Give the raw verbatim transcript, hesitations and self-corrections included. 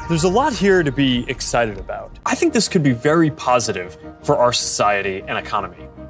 There's a lot here to be excited about. I think this could be very positive for our society and economy.